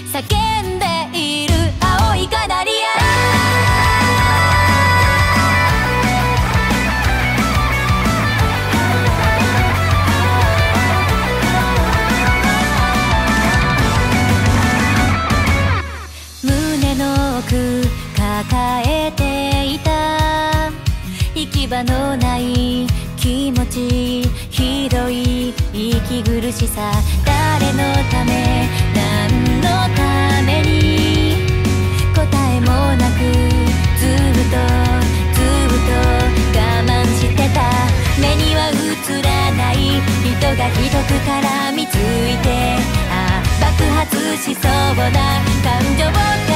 叫んでいる青いカナリア、胸の奥抱えていた行き場のない気持ち、ひどい息苦しさ、誰のため何のために、答えもなくずっと我慢してた。目には映らない人がひどく絡みついて、爆発しそうな感情